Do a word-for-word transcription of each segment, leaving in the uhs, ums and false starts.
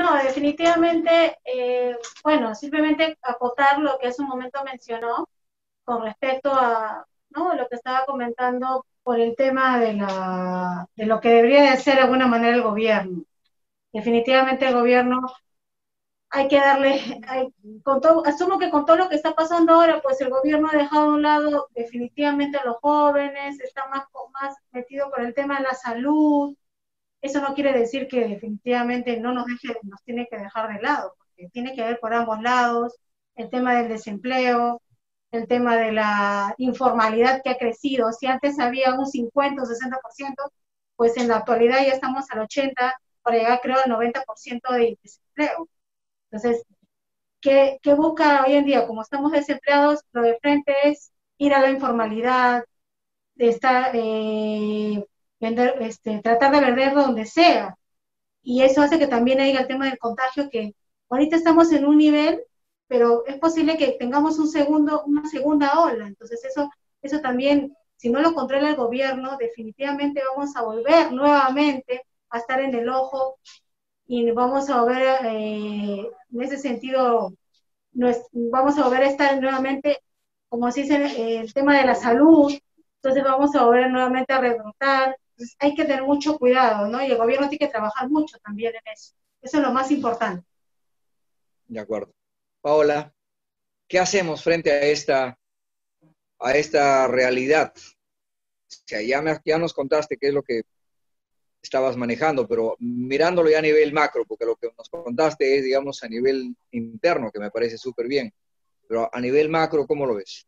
No, definitivamente, eh, bueno, simplemente acotar lo que hace un momento mencionó con respecto a, ¿no?, lo que estaba comentando por el tema de, la, de lo que debería de hacer de alguna manera el gobierno. Definitivamente el gobierno hay que darle, hay, con todo, asumo que con todo lo que está pasando ahora, pues el gobierno ha dejado a un lado definitivamente a los jóvenes, está más, más metido con el tema de la salud. Eso no quiere decir que definitivamente no nos deje, nos tiene que dejar de lado, porque tiene que ver por ambos lados, el tema del desempleo, el tema de la informalidad que ha crecido. Si antes había un cincuenta o sesenta por ciento, pues en la actualidad ya estamos al ochenta por ciento, para llegar creo al noventa por ciento de desempleo. Entonces, ¿qué, ¿qué busca hoy en día? Como estamos desempleados, lo de frente es ir a la informalidad, de estar, eh, vender, este, tratar de vender donde sea. Y eso hace que también haya el tema del contagio, que ahorita estamos en un nivel, pero es posible que tengamos un segundo, una segunda ola. Entonces eso, eso también, si no lo controla el gobierno, definitivamente vamos a volver nuevamente a estar en el ojo y vamos a volver, eh, en ese sentido, no es, vamos a volver a estar nuevamente, como se dice, eh, el tema de la salud. Entonces vamos a volver nuevamente a rebrotar. Entonces hay que tener mucho cuidado, ¿no? Y el gobierno tiene que trabajar mucho también en eso. Eso es lo más importante. De acuerdo. Paola, ¿qué hacemos frente a esta, a esta realidad? O sea, ya, me, ya nos contaste qué es lo que estabas manejando, pero mirándolo ya a nivel macro, porque lo que nos contaste es, digamos, a nivel interno, que me parece súper bien, pero a nivel macro, ¿cómo lo ves?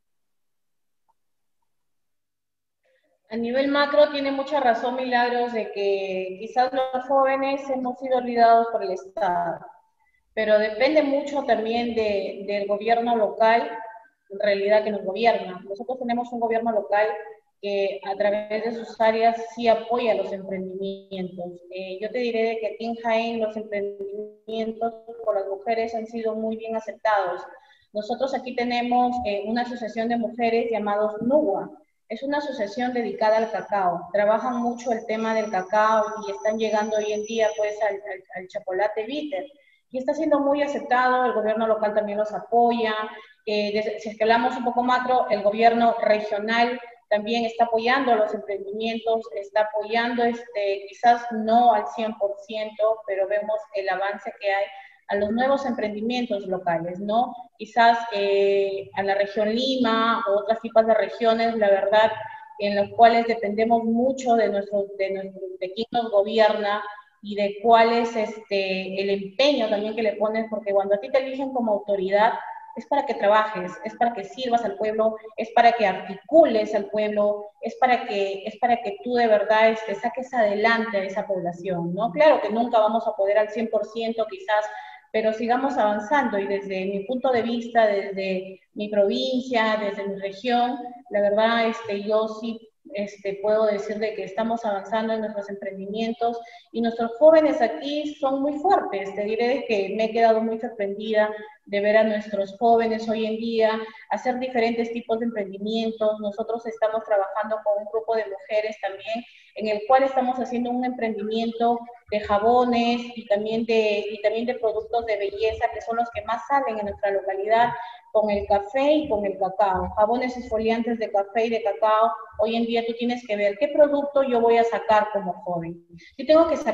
A nivel macro tiene mucha razón Milagros de que quizás los jóvenes hemos sido olvidados por el Estado, pero depende mucho también de, del gobierno local, en realidad que nos gobierna. Nosotros tenemos un gobierno local que a través de sus áreas sí apoya los emprendimientos. Eh, yo te diré de que aquí en Jaén los emprendimientos por las mujeres han sido muy bien aceptados. Nosotros aquí tenemos eh, una asociación de mujeres llamados NUWA. Es una asociación dedicada al cacao. Trabajan mucho el tema del cacao y están llegando hoy en día pues al, al, al chocolate bitter. Y está siendo muy aceptado, el gobierno local también los apoya. Eh, desde, si es que hablamos un poco macro, el gobierno regional también está apoyando a los emprendimientos, está apoyando, este, quizás no al cien por ciento, pero vemos el avance que hay a los nuevos emprendimientos locales, ¿no? Quizás eh, a la región Lima o otras tipos de regiones, la verdad, en los cuales dependemos mucho de, nuestro, de, nuestro, de quién nos gobierna y de cuál es este, el empeño también que le pones, porque cuando a ti te eligen como autoridad, es para que trabajes, es para que sirvas al pueblo, es para que articules al pueblo, es para que, es para que tú de verdad este, saques adelante a esa población, ¿no? Claro que nunca vamos a poder al cien por ciento quizás, pero sigamos avanzando y desde mi punto de vista, desde mi provincia, desde mi región, la verdad este, yo sí este, puedo decir de que estamos avanzando en nuestros emprendimientos y nuestros jóvenes aquí son muy fuertes. Te diré que me he quedado muy sorprendida de ver a nuestros jóvenes hoy en día hacer diferentes tipos de emprendimientos. Nosotros estamos trabajando con un grupo de mujeres también, en el cual estamos haciendo un emprendimiento de jabones y también de, y también de productos de belleza, que son los que más salen en nuestra localidad, con el café y con el cacao. Jabones exfoliantes de café y de cacao. Hoy en día tú tienes que ver qué producto yo voy a sacar como joven. Yo tengo que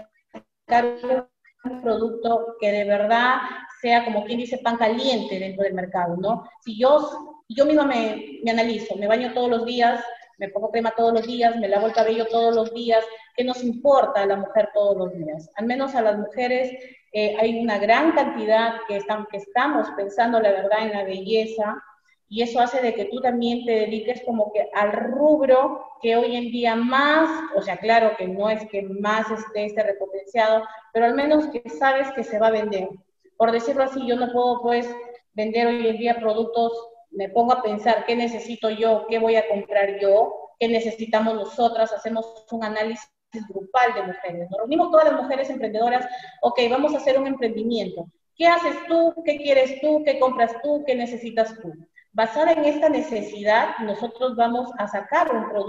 sacar un producto que de verdad sea, como quien dice, pan caliente dentro del mercado, ¿no? Si yo, yo misma me, me analizo, me baño todos los días, me pongo crema todos los días, me lavo el cabello todos los días, ¿qué nos importa a la mujer todos los días? Al menos a las mujeres eh, hay una gran cantidad que, están, que estamos pensando, la verdad, en la belleza, y eso hace de que tú también te dediques como que al rubro que hoy en día más, o sea, claro que no es que más esté, esté repotenciado, pero al menos que sabes que se va a vender. Por decirlo así, yo no puedo pues vender hoy en día productos, me pongo a pensar qué necesito yo, qué voy a comprar yo, qué necesitamos nosotras, hacemos un análisis grupal de mujeres. Nos reunimos todas las mujeres emprendedoras, ok, vamos a hacer un emprendimiento. ¿Qué haces tú? ¿Qué quieres tú? ¿Qué compras tú? ¿Qué necesitas tú? Basada en esta necesidad, nosotros vamos a sacar un producto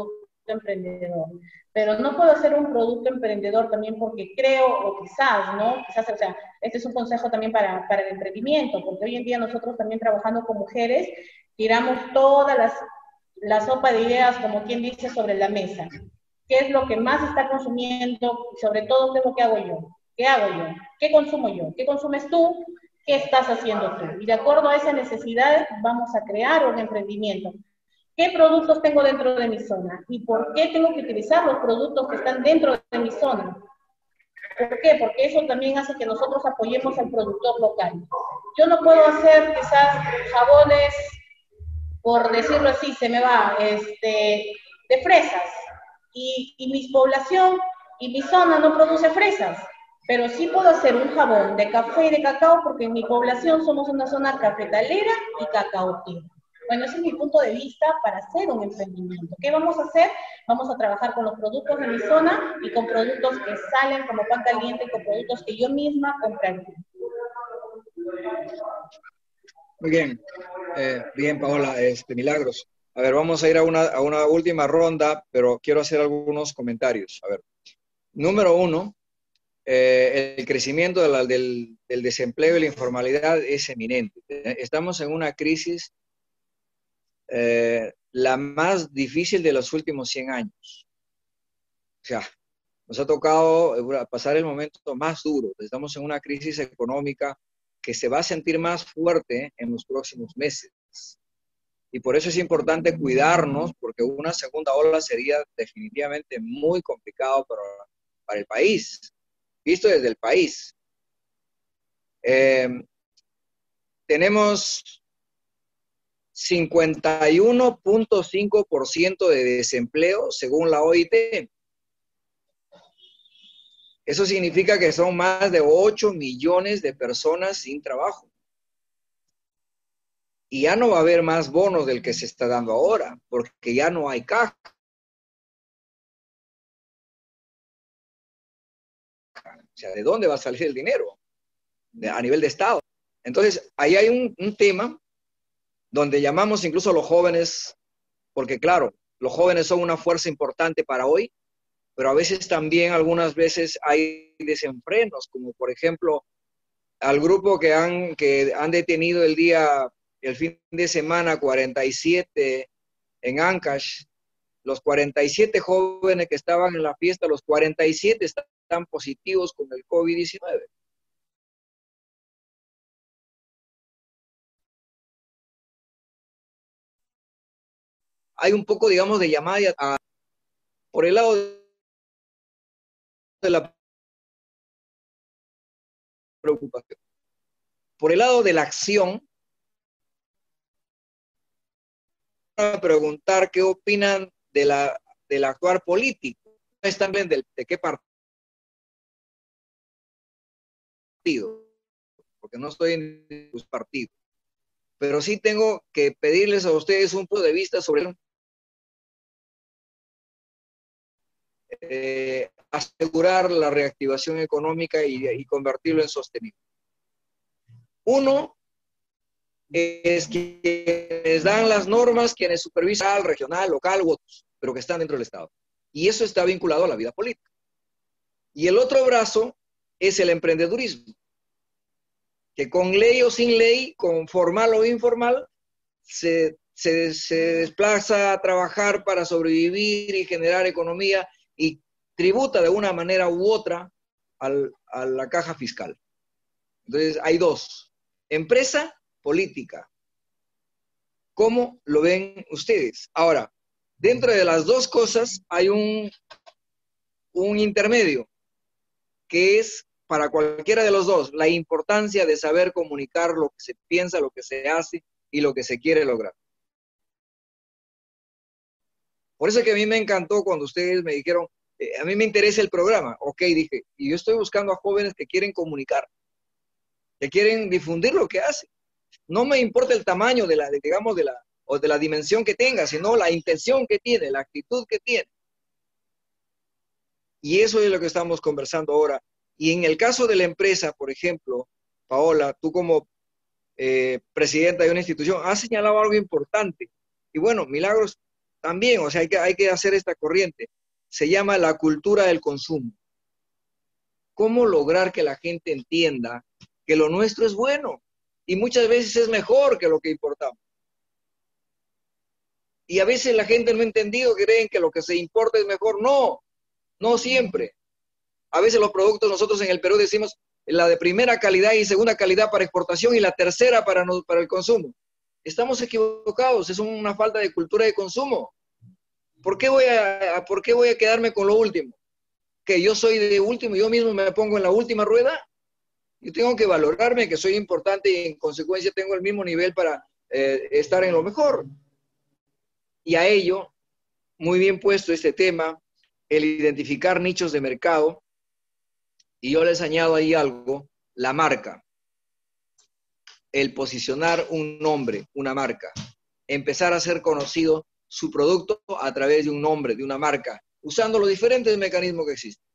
emprendedor. Pero no puedo hacer un producto emprendedor también porque creo, o quizás, ¿no? Quizás, o sea, este es un consejo también para, para el emprendimiento, porque hoy en día nosotros también trabajando con mujeres, tiramos todas las, la sopa de ideas, como quien dice, sobre la mesa. ¿Qué es lo que más está consumiendo? Sobre todo, ¿qué es lo que hago yo? ¿Qué hago yo? ¿Qué consumo yo? ¿Qué consumes tú? ¿Qué estás haciendo tú? Y de acuerdo a esa necesidad, vamos a crear un emprendimiento. ¿Qué productos tengo dentro de mi zona? ¿Y por qué tengo que utilizar los productos que están dentro de mi zona? ¿Por qué? Porque eso también hace que nosotros apoyemos al productor local. Yo no puedo hacer quizás jabones, por decirlo así, se me va, este, de fresas. Y, y mi población y mi zona no produce fresas. Pero sí puedo hacer un jabón de café y de cacao porque en mi población somos una zona cafetalera y cacaotera. Bueno, ese es mi punto de vista para hacer un emprendimiento. ¿Qué vamos a hacer? Vamos a trabajar con los productos de mi zona y con productos que salen como pan caliente y con productos que yo misma compraré. Muy bien, eh, bien Paola, este, Milagros. A ver, vamos a ir a una, a una última ronda, pero quiero hacer algunos comentarios. A ver, número uno, eh, el crecimiento de la, del, del desempleo y la informalidad es eminente. Estamos en una crisis eh, la más difícil de los últimos cien años. O sea, nos ha tocado pasar el momento más duro. Estamos en una crisis económica que se va a sentir más fuerte en los próximos meses. Y por eso es importante cuidarnos, porque una segunda ola sería definitivamente muy complicado para, para el país, visto desde el país. Eh, tenemos cincuenta y uno punto cinco por ciento de desempleo según la O I T. Eso significa que son más de ocho millones de personas sin trabajo. Y ya no va a haber más bonos del que se está dando ahora, porque ya no hay caja. O sea, ¿de dónde va a salir el dinero? De, a nivel de Estado. Entonces, ahí hay un, un tema donde llamamos incluso a los jóvenes, porque claro, los jóvenes son una fuerza importante para hoy, pero a veces también, algunas veces hay desenfrenos, como por ejemplo, al grupo que han, que han detenido el día, el fin de semana, cuarenta y siete en Ancash, los cuarenta y siete jóvenes que estaban en la fiesta, los cuarenta y siete están positivos con el COVID diecinueve. Hay un poco, digamos, de llamada a, por el lado de la preocupación. Por el lado de la acción, a preguntar qué opinan de la, del actuar político. No es también de, de qué partido, porque no estoy en sus partidos. Pero sí tengo que pedirles a ustedes un punto de vista sobre eh, asegurar la reactivación económica y, y convertirlo en sostenible. Uno es quienes dan las normas, quienes supervisan regional, local u otros, pero que están dentro del Estado. Y eso está vinculado a la vida política. Y el otro brazo es el emprendedurismo, que con ley o sin ley, con formal o informal, se, se, se desplaza a trabajar para sobrevivir y generar economía y tributa de una manera u otra al, a la caja fiscal. Entonces, hay dos. Empresa, política. ¿Cómo lo ven ustedes? Ahora, dentro de las dos cosas hay un, un intermedio, que es para cualquiera de los dos, la importancia de saber comunicar lo que se piensa, lo que se hace y lo que se quiere lograr. Por eso que a mí me encantó cuando ustedes me dijeron, eh, a mí me interesa el programa. Ok, dije, y yo estoy buscando a jóvenes que quieren comunicar, que quieren difundir lo que hacen. No me importa el tamaño de la, de, digamos, de la, o de la dimensión que tenga, sino la intención que tiene, la actitud que tiene. Y eso es lo que estamos conversando ahora. Y en el caso de la empresa, por ejemplo, Paola, tú como eh, presidenta de una institución, has señalado algo importante. Y bueno, Milagros también, o sea, hay que, hay que hacer esta corriente. Se llama la cultura del consumo. ¿Cómo lograr que la gente entienda que lo nuestro es bueno? Y muchas veces es mejor que lo que importamos. Y a veces la gente no ha entendido, creen que lo que se importa es mejor. No, no siempre. A veces los productos nosotros en el Perú decimos la de primera calidad y segunda calidad para exportación y la tercera para, no, para el consumo. Estamos equivocados, es una falta de cultura de consumo. ¿Por qué voy a, por qué voy a quedarme con lo último? Que yo soy de último, yo mismo me pongo en la última rueda. Yo tengo que valorarme que soy importante y en consecuencia tengo el mismo nivel para eh, estar en lo mejor. Y a ello, muy bien puesto este tema, el identificar nichos de mercado, y yo les añado ahí algo, la marca. El posicionar un nombre, una marca, empezar a ser conocido su producto a través de un nombre, de una marca, usando los diferentes mecanismos que existen.